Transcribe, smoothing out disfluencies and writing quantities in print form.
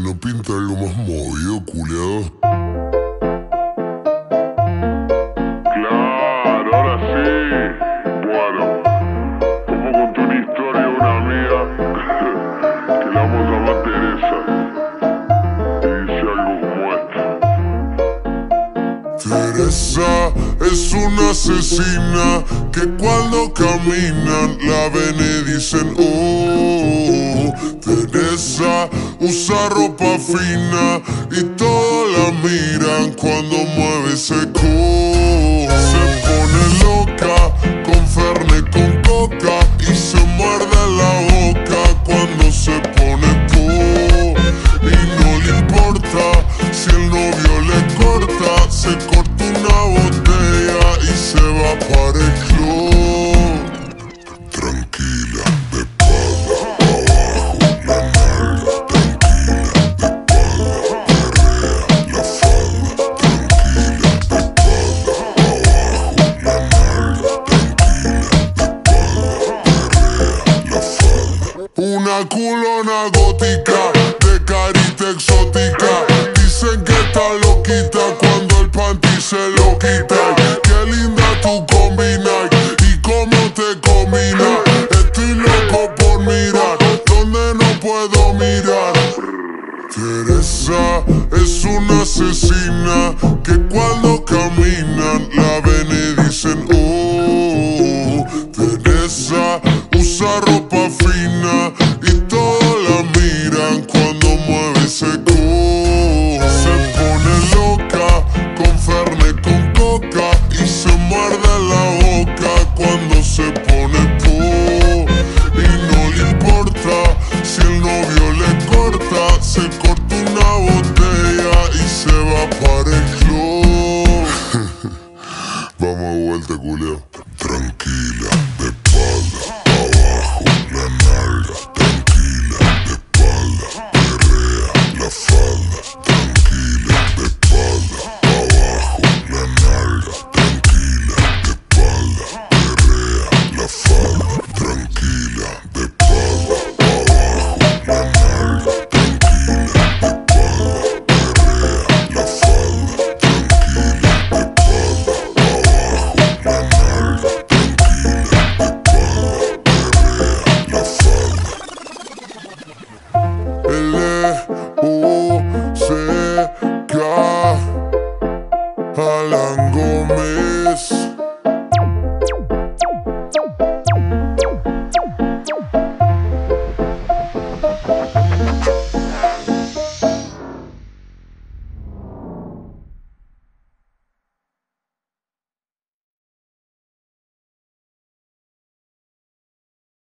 ¿no pinta algo más movido, culiado? Claro, ahora sí. Bueno, como conté una historia de una amiga que la vamos a llamar Teresa. Y dice algo como esto. Teresa es una asesina que cuando caminan la ven y dicen oh. Teresa usa ropa fina y todos la miran cuando mueve ese co. Se pone loca con Fernet con coca y se muerde la boca cuando se pone po. Y no le importa si el novio le corta, se corta una botella y se va para el club. Tranquila, de espalda abajo, la nalga. Tranquila, de espalda, perrea la falda. Tranquila, de espalda abajo, la nalga. Tranquila, de espalda, perrea la falda. Una culona gótica, de carita exótica. Dicen que está loquita cuando el panty se lo quita. Qué linda tu combina y cómo te combina. Estoy loco por mirar donde no puedo mirar. Teresa es una asesina que cuando caminan la ven y dicen oh. Teresa usa ropa fina y todos la miran cuando mueve ese co. Se pone loca con Fernet con coca y se muerde la boca cuando se pone po. Y no le importa si el novio le corta, se corta una botella y se va para el club. Vamos de vuelta, culeo. Tranquila, de espalda abajo, la nalga. Tranquila, de espalda, perrea la falda. Tranquila, de espalda abajo, la nalga. Tranquila, de espalda, perrea la falda. Tranquila, de espalda abajo, la nalga. Tranquila, de espalda, perrea la falda. Tranquila, de espalda abajo, la nalga. L-U-C-K Alan Gómez.